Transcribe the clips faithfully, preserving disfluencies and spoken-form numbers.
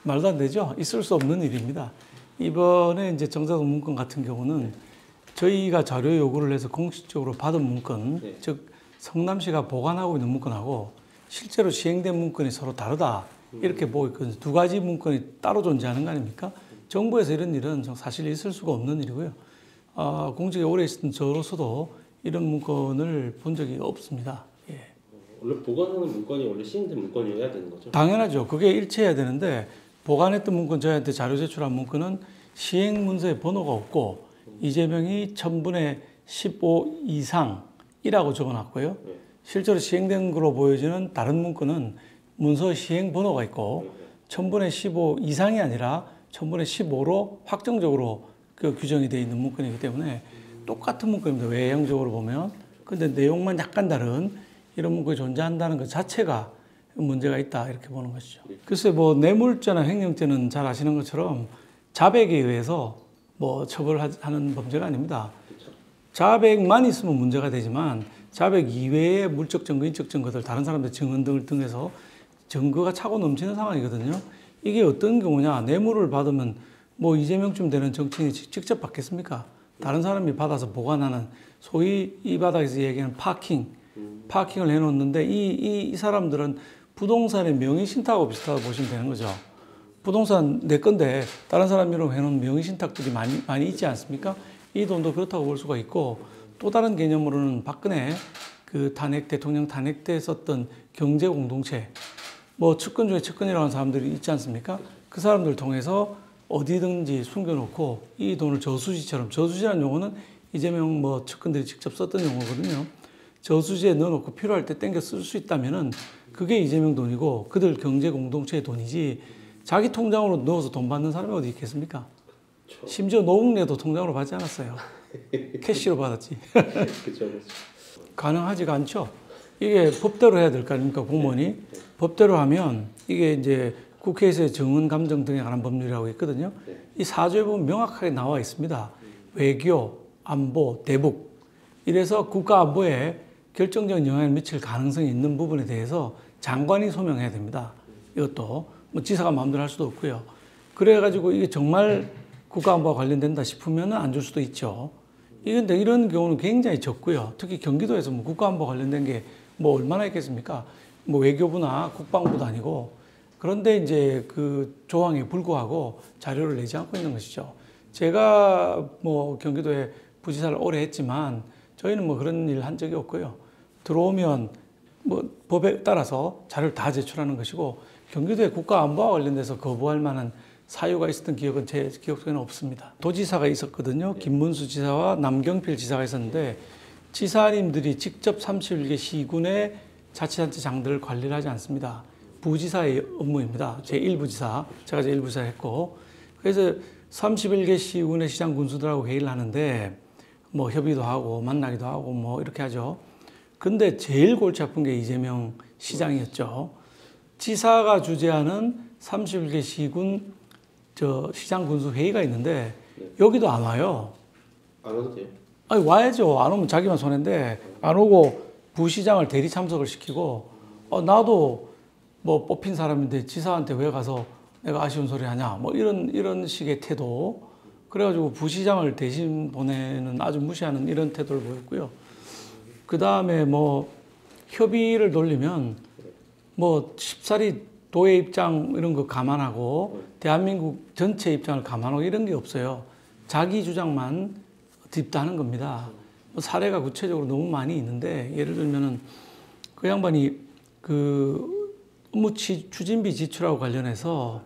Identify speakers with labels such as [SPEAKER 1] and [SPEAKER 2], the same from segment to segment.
[SPEAKER 1] 말도 안 되죠. 있을 수 없는 일입니다. 이번에 이제 정자동 문건 같은 경우는 저희가 자료 요구를 해서 공식적으로 받은 문건, 네. 즉 성남시가 보관하고 있는 문건하고 실제로 시행된 문건이 서로 다르다. 이렇게 보고 있거든요. 두 가지 문건이 따로 존재하는 거 아닙니까? 정부에서 이런 일은 사실 있을 수가 없는 일이고요. 어, 공직에 오래 있었던 저로서도 이런 문건을 본 적이 없습니다. 예.
[SPEAKER 2] 원래 보관하는 문건이 원래 시행된 문건이어야 되는 거죠?
[SPEAKER 1] 당연하죠. 그게 일치해야 되는데 보관했던 문건, 저희한테 자료 제출한 문건은 시행 문서에 번호가 없고 음. 이재명이 천분의 십오 이상이라고 적어놨고요. 네. 실제로 시행된 걸로 보여지는 다른 문건은 문서 시행 번호가 있고 네. 천분의 십오 이상이 아니라 천분의 십오로 확정적으로 그 규정이 되어 있는 문건이기 때문에 음. 똑같은 문건입니다. 외형적으로 보면. 근데 내용만 약간 다른 이런 문건이 존재한다는 것 자체가 문제가 있다 이렇게 보는 것이죠. 글쎄 뭐 뇌물죄나 횡령죄는 잘 아시는 것처럼 자백에 의해서 뭐 처벌하는 범죄가 아닙니다. 자백만 있으면 문제가 되지만 자백 이외의 물적 증거, 인적 증거들, 다른 사람들의 증언 등을 통해서 증거가 차고 넘치는 상황이거든요. 이게 어떤 경우냐? 뇌물을 받으면 뭐 이재명쯤 되는 정치인이 직접 받겠습니까? 다른 사람이 받아서 보관하는 소위 이 바닥에서 얘기하는 파킹, 파킹을 해놓는데 이, 이, 이 사람들은 부동산의 명의신탁하고 비슷하다고 보시면 되는 거죠. 부동산 내 건데 다른 사람 이름 해놓은 명의신탁들이 많이, 많이 있지 않습니까? 이 돈도 그렇다고 볼 수가 있고 또 다른 개념으로는 박근혜 그 탄핵, 대통령 탄핵 때 썼던 경제공동체 뭐 측근 중에 측근이라고 하는 사람들이 있지 않습니까? 그 사람들을 통해서 어디든지 숨겨놓고 이 돈을 저수지처럼, 저수지라는 용어는 이재명 뭐 측근들이 직접 썼던 용어거든요. 저수지에 넣어놓고 필요할 때 땡겨 쓸 수 있다면은 그게 이재명 돈이고 그들 경제 공동체의 돈이지 자기 통장으로 넣어서 돈 받는 사람이 어디 있겠습니까? 그렇죠. 심지어 노웅래도 통장으로 받지 않았어요. 캐시로 받았지.
[SPEAKER 2] 그렇죠, 그렇죠.
[SPEAKER 1] 가능하지가 않죠. 이게 법대로 해야 될 거 아닙니까, 공무원이? 네, 네. 법대로 하면 이게 이제 국회에서의 정은 감정 등에 관한 법률이라고 있거든요. 네. 이 사조에 보면 명확하게 나와 있습니다. 외교, 안보, 대북. 이래서 국가 안보에 결정적인 영향을 미칠 가능성이 있는 부분에 대해서 장관이 소명해야 됩니다. 이것도 뭐 지사가 마음대로 할 수도 없고요. 그래가지고 이게 정말 국가안보와 관련된다 싶으면 안 줄 수도 있죠. 이런데 이런 경우는 굉장히 적고요. 특히 경기도에서 뭐 국가안보 관련된 게 뭐 얼마나 있겠습니까? 뭐 외교부나 국방부도 아니고 그런데 이제 그 조항에 불구하고 자료를 내지 않고 있는 것이죠. 제가 뭐 경기도에 부지사를 오래 했지만 저희는 뭐 그런 일 한 적이 없고요. 들어오면 뭐 법에 따라서 자료를 다 제출하는 것이고 경기도의 국가안보와 관련돼서 거부할 만한 사유가 있었던 기억은 제 기억 속에는 없습니다. 도지사가 있었거든요. 김문수 지사와 남경필 지사가 있었는데 지사님들이 직접 삼십일 개 시군의 자치단체장들을 관리를 하지 않습니다. 부지사의 업무입니다. 제일 부지사, 제가 제일 부지사 했고 그래서 삼십일 개 시군의 시장 군수들하고 회의를 하는데 뭐 협의도 하고 만나기도 하고 뭐 이렇게 하죠. 근데 제일 골치 아픈 게 이재명 시장이었죠. 지사가 주재하는 삼십일 개 시군 저 시장 군수 회의가 있는데 네. 여기도 안 와요.
[SPEAKER 2] 안 와도 돼요?
[SPEAKER 1] 아니 와야죠. 안 오면 자기만 손해인데 안 오고 부시장을 대리 참석을 시키고 어, 나도 뭐 뽑힌 사람인데 지사한테 왜 가서 내가 아쉬운 소리 하냐 뭐 이런 이런 식의 태도. 그래가지고 부시장을 대신 보내는 아주 무시하는 이런 태도를 보였고요. 그 다음에 뭐 협의를 돌리면 뭐 쉽사리 도의 입장 이런 거 감안하고 대한민국 전체 입장을 감안하고 이런 게 없어요. 자기 주장만 딥다하는 겁니다. 뭐 사례가 구체적으로 너무 많이 있는데 예를 들면은 그 양반이 그 업무 추진비 지출하고 관련해서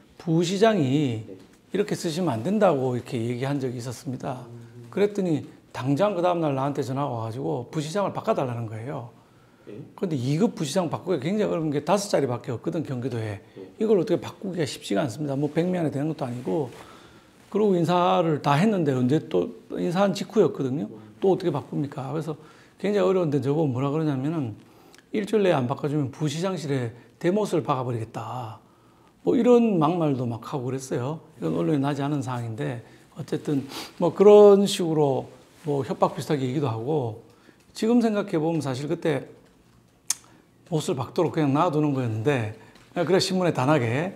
[SPEAKER 1] 부시장이 이렇게 쓰시면 안 된다고 이렇게 얘기한 적이 있었습니다. 그랬더니 당장 그 다음날 나한테 전화가 와가지고 부시장을 바꿔달라는 거예요. 그런데 이 급 부시장 바꾸기가 굉장히 어려운 게 다섯 자리밖에 없거든, 경기도에. 이걸 어떻게 바꾸기가 쉽지가 않습니다. 뭐 백미 안에 되는 것도 아니고. 그리고 인사를 다 했는데 언제 또 인사한 직후였거든요. 또 어떻게 바꿉니까? 그래서 굉장히 어려운데 저거 뭐라 그러냐면은 일주일 내에 안 바꿔주면 부시장실에 대못을 박아버리겠다. 뭐 이런 막말도 막 하고 그랬어요. 이건 언론에 나지 않은 사항인데 어쨌든 뭐 그런 식으로 뭐 협박 비슷하게 얘기도 하고 지금 생각해 보면 사실 그때 못을 박도록 그냥 놔두는 거였는데 그래 신문에 단하게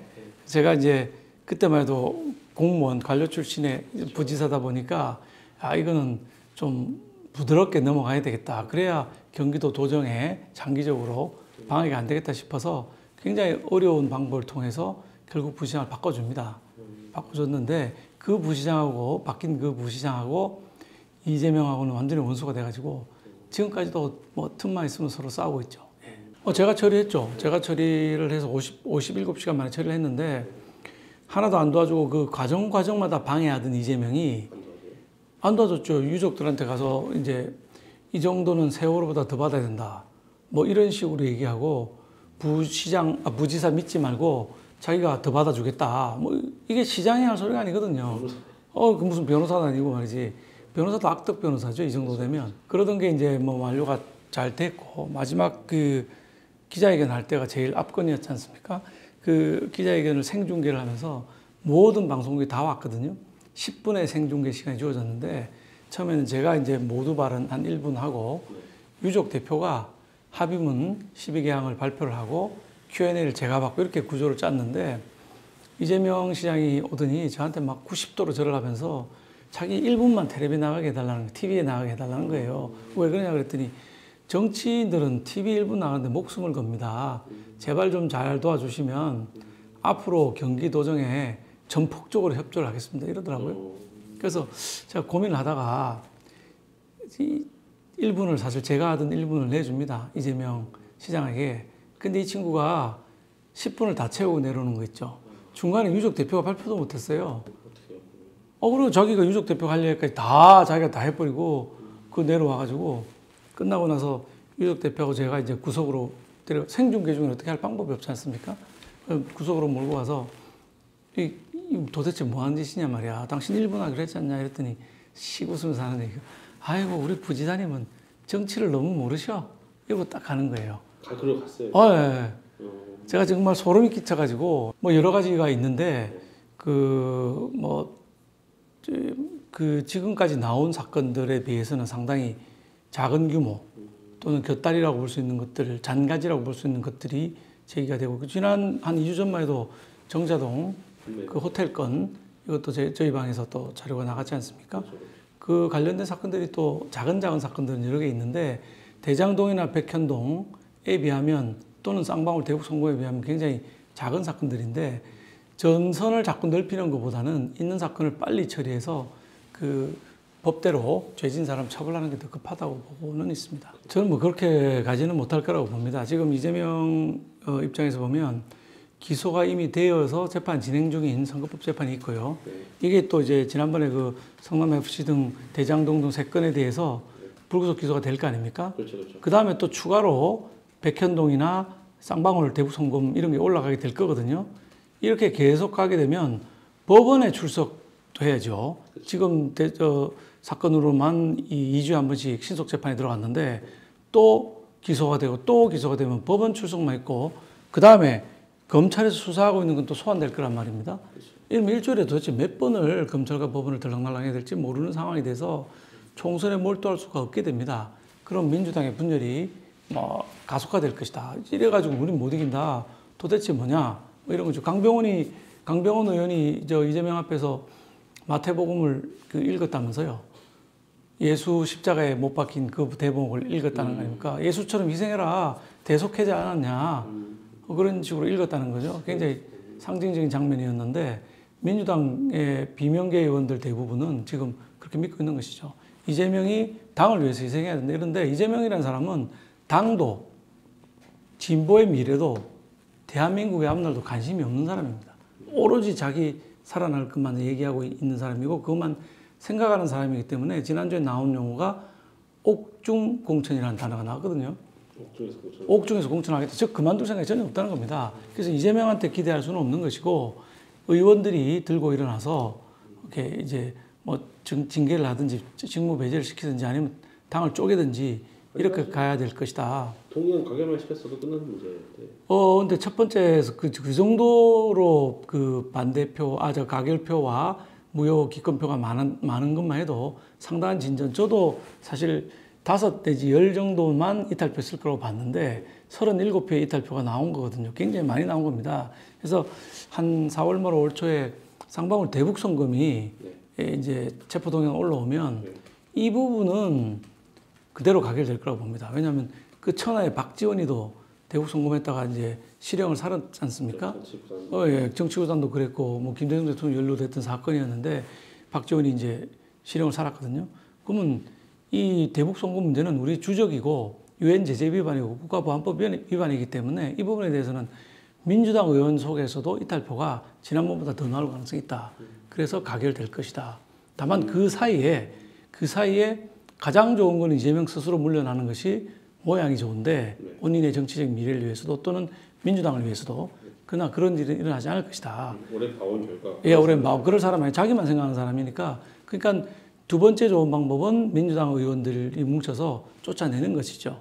[SPEAKER 1] 제가 이제 그때만 해도 공무원 관료 출신의 부지사다 보니까 아 이거는 좀 부드럽게 넘어가야 되겠다. 그래야 경기도 도정에 장기적으로 방해가 안 되겠다 싶어서 굉장히 어려운 방법을 통해서 결국 부시장을 바꿔줍니다. 바꿔줬는데 그 부시장하고 바뀐 그 부시장하고 이재명하고는 완전히 원수가 돼가지고 지금까지도 뭐 틈만 있으면 서로 싸우고 있죠. 어, 제가 처리했죠. 제가 처리를 해서 오십, 오십칠 시간 만에 처리를 했는데 하나도 안 도와주고 그 과정 과정마다 방해하던 이재명이 안 도와줬죠. 유족들한테 가서 이제 이 정도는 세월호보다 더 받아야 된다. 뭐 이런 식으로 얘기하고 부시장, 아, 부지사 믿지 말고 자기가 더 받아주겠다. 뭐 이게 시장이 할 소리가 아니거든요. 어, 그 무슨 변호사도 아니고 말이지. 변호사도 악덕 변호사죠. 이 정도 되면. 그러던 게 이제 뭐 완료가 잘 됐고 마지막 그 기자회견 할 때가 제일 압권이었지 않습니까? 그 기자회견을 생중계를 하면서 모든 방송국이 다 왔거든요. 십 분의 생중계 시간이 주어졌는데 처음에는 제가 이제 모두 발언 한 일 분 하고 유족 대표가 합의문 십이 개항을 발표를 하고 큐 앤 에이를 제가 받고 이렇게 구조를 짰는데 이재명 시장이 오더니 저한테 막 구십 도로 절을 하면서 자기 일 분만 텔레비에 나가게 해달라는 거예요. 티비에 나가게 해달라는 거예요. 왜 그러냐 그랬더니 정치인들은 티비 일 분 나가는데 목숨을 겁니다. 제발 좀 잘 도와주시면 앞으로 경기도정에 전폭적으로 협조를 하겠습니다. 이러더라고요. 그래서 제가 고민을 하다가 이 일 분을 사실 제가 하던 일 분을 내줍니다. 이재명 시장에게. 근데 이 친구가 십 분을 다 채우고 내려오는 거 있죠. 중간에 유족 대표가 발표도 못했어요. 어, 그리고 자기가 유족 대표 할 얘기까지 다 자기가 다 해버리고 그 내려와가지고 끝나고 나서 유족 대표하고 제가 이제 구석으로 데려 생중계 중에 어떻게 할 방법이 없지 않습니까? 구석으로 몰고 가서 이, 이 도대체 뭐 하는 짓이냐 말이야. 당신 일 분 하기로 했지 않냐 이랬더니 씩 웃으면서 하는 얘기가 아이고 우리 부지사님은 정치를 너무 모르셔. 이러고 딱 가는 거예요.
[SPEAKER 2] 아, 그러고 갔어요?
[SPEAKER 1] 어, 예, 예. 제가 정말 소름이 끼쳐가지고 뭐 여러 가지가 있는데 그 뭐 그 지금까지 나온 사건들에 비해서는 상당히 작은 규모 또는 곁다리라고 볼 수 있는 것들, 잔가지라고 볼 수 있는 것들이 제기가 되고 지난 한 이 주 전만 해도 정자동
[SPEAKER 2] 네.
[SPEAKER 1] 그 호텔 건 이것도 제, 저희 방에서 또 자료가 나갔지 않습니까?
[SPEAKER 2] 그렇죠.
[SPEAKER 1] 그 관련된 사건들이 또 작은 작은 사건들은 여러 개 있는데 대장동이나 백현동에 비하면 또는 쌍방울 대북 성공에 비하면 굉장히 작은 사건들인데 전선을 자꾸 넓히는 것보다는 있는 사건을 빨리 처리해서 그 법대로 죄진 사람 처벌하는 게 더 급하다고 보고는 있습니다. 저는 뭐 그렇게 가지는 못할 거라고 봅니다. 지금 이재명 입장에서 보면 기소가 이미 되어서 재판 진행 중인 선거법 재판이 있고요.
[SPEAKER 2] 네.
[SPEAKER 1] 이게 또 이제 지난번에 그 성남에프씨 등 대장동 등 세 건에 대해서 불구속 기소가 될 거 아닙니까?
[SPEAKER 2] 그렇죠, 그렇죠.
[SPEAKER 1] 그 다음에 또 추가로 백현동이나 쌍방울 대북 성금 이런 게 올라가게 될 거거든요. 이렇게 계속 가게 되면 법원에 출석도 해야죠. 지금 대, 저, 사건으로만 이 이 주에 한 번씩 신속 재판에 들어갔는데 또 기소가 되고 또 기소가 되면 법원 출석만 있고 그 다음에 검찰에서 수사하고 있는 건 또 소환될 거란 말입니다. 이러면 일주일에 도대체 몇 번을 검찰과 법원을 들락날락 해야 될지 모르는 상황이 돼서 총선에 몰두할 수가 없게 됩니다. 그럼 민주당의 분열이 뭐 가속화될 것이다. 이래가지고 우린 못 이긴다. 도대체 뭐냐? 뭐 이런 거죠. 강병원이 강병원 의원이 저 이재명 앞에서 마태복음을 그 읽었다면서요. 예수 십자가에 못 박힌 그 대목을 읽었다는 거 아닙니까? 예수처럼 희생해라. 대속하지 않았냐. 그런 식으로 읽었다는 거죠. 굉장히 상징적인 장면이었는데 민주당의 비명계 의원들 대부분은 지금 그렇게 믿고 있는 것이죠. 이재명이 당을 위해서 희생해야 된다. 이런데 이재명이라는 사람은 당도, 진보의 미래도 대한민국의 앞날도 관심이 없는 사람입니다. 오로지 자기 살아날 것만 얘기하고 있는 사람이고 그것만 생각하는 사람이기 때문에 지난주에 나온 용어가 옥중공천이라는 단어가 나왔거든요.
[SPEAKER 2] 옥중에서 공천.
[SPEAKER 1] 옥중에서 공천하겠다. 즉 그만둘 생각이 전혀 없다는 겁니다. 그래서 이재명한테 기대할 수는 없는 것이고 의원들이 들고 일어나서 이렇게 이제 뭐 징계를 하든지 직무 배제를 시키든지 아니면 당을 쪼개든지 이렇게 가야 될 것이다.
[SPEAKER 2] 동의원 가결만 시켰어도 끝나는 문제인데.
[SPEAKER 1] 어, 근데 첫 번째에서 그, 그 정도로 그 반대표, 아, 저 가결표와 무효 기권표가 많은, 많은 것만 해도 상당한 진전. 저도 사실 다섯 내지 열 정도만 이탈표 쓸 거라고 봤는데 서른일곱 표의 이탈표가 나온 거거든요. 굉장히 많이 나온 겁니다. 그래서 한 사월 말 올 초에 쌍방울 대북 송금이
[SPEAKER 2] 네.
[SPEAKER 1] 이제 체포동향 올라오면
[SPEAKER 2] 네.
[SPEAKER 1] 이 부분은 그대로 가결될 거라고 봅니다. 왜냐하면 그 천하의 박지원이도 대북 송금했다가 이제 실형을 살았지 않습니까?
[SPEAKER 2] 정치부산.
[SPEAKER 1] 어, 예. 정치구단도 그랬고, 뭐, 김대중 대통령 연루됐던 사건이었는데, 박지원이 이제 실형을 살았거든요. 그러면 이 대북 송금 문제는 우리 주적이고, 유엔 제재 위반이고, 국가보안법 위반이기 때문에 이 부분에 대해서는 민주당 의원 속에서도 이탈표가 지난번보다 더 나올 가능성이 있다. 그래서 가결될 것이다. 다만 그 사이에, 그 사이에 가장 좋은 건 이재명 스스로 물러나는 것이 모양이 좋은데 본인의 정치적 미래를 위해서도 또는 민주당을 위해서도 그러나 그런 일은 일어나지 않을 것이다.
[SPEAKER 2] 올해 봐온 결과.
[SPEAKER 1] 예, 올해 막 그럴 사람이 자기만 생각하는 사람이니까 그러니까 두 번째 좋은 방법은 민주당 의원들이 뭉쳐서 쫓아내는 것이죠.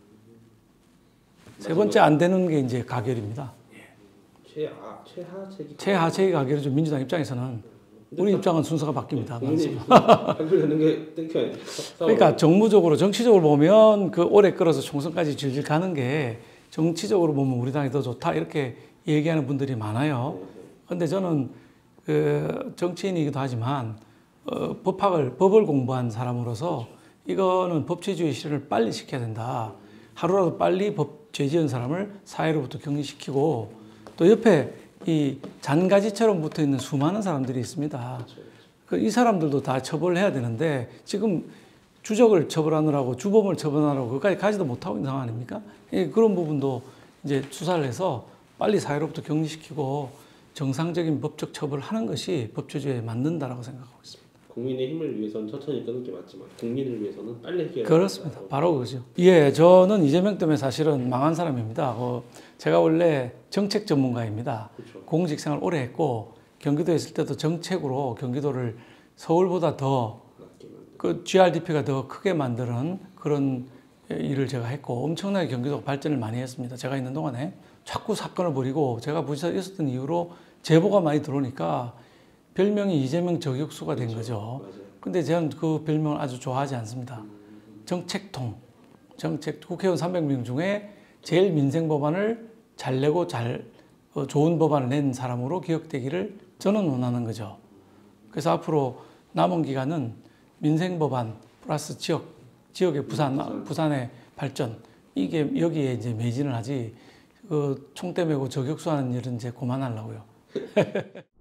[SPEAKER 1] 세 번째 안 되는 게 이제 가결입니다.
[SPEAKER 2] 최하 최하책이.
[SPEAKER 1] 최하체의 가결이죠. 민주당 입장에서는 우리 입장은 순서가 바뀝니다.
[SPEAKER 2] 국민이 가결되는 게 땡겨야 돼.
[SPEAKER 1] 그러니까 정무적으로 정치적으로 보면 그 오래 끌어서 총선까지 질질 가는 게 정치적으로 보면 우리 당이 더 좋다 이렇게 얘기하는 분들이 많아요. 그런데 저는 그 정치인이기도 하지만 어, 법학을 법을 공부한 사람으로서 이거는 법치주의 실현을 빨리 시켜야 된다. 하루라도 빨리 법 죄지은 사람을 사회로부터 격리시키고 또 옆에 이 잔가지처럼 붙어 있는 수많은 사람들이 있습니다. 그 이 사람들도 다 처벌을 해야 되는데 지금 주적을 처벌하느라고 주범을 처벌하느라고 그까지 가지도 못하고 있는 상황 아닙니까? 예, 그런 부분도 이제 수사를 해서 빨리 사회로부터 격리시키고 정상적인 법적 처벌을 하는 것이 법치주의에 맞는다라고 생각하고 있습니다.
[SPEAKER 2] 국민의 힘을 위해서는 천천히 끄는 게 맞지만 국민을 위해서는 빨리 해결해야
[SPEAKER 1] 그렇습니다. 바로 그거죠. 예, 저는 이재명 때문에 사실은 망한 사람입니다. 어, 제가 원래 정책 전문가입니다.
[SPEAKER 2] 그렇죠.
[SPEAKER 1] 공직생활 오래 했고 경기도에 있을 때도 정책으로 경기도를 서울보다 더 그 지알디피가 더 크게 만드는 그런 일을 제가 했고 엄청나게 경기도가 발전을 많이 했습니다. 제가 있는 동안에 자꾸 사건을 벌이고 제가 부지사에 있었던 이후로 제보가 많이 들어오니까 별명이 이재명 저격수가 된 거죠.
[SPEAKER 2] 맞아요.
[SPEAKER 1] 근데 저는 그 별명을 아주 좋아하지 않습니다. 정책통, 정책 국회의원 삼백 명 중에 제일 민생 법안을 잘 내고 잘 어, 좋은 법안을 낸 사람으로 기억되기를 저는 원하는 거죠. 그래서 앞으로 남은 기간은 민생 법안 플러스 지역, 지역의 부산, 부산의 발전 이게 여기에 이제 매진을 하지 그 총대 메고 저격수하는 일은 이제 그만하려고요.